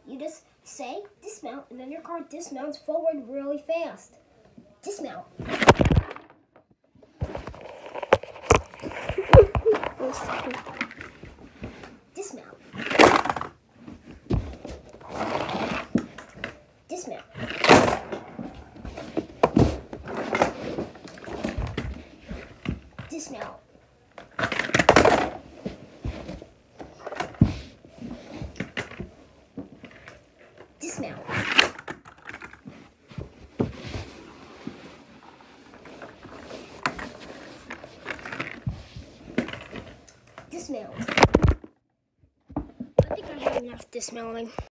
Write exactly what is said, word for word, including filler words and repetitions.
You just say dismount, and then your car dismounts forward really fast. Dismount. Dismount. Dismount. Dismount. Dismount. Dismount. I think I have enough dismounting.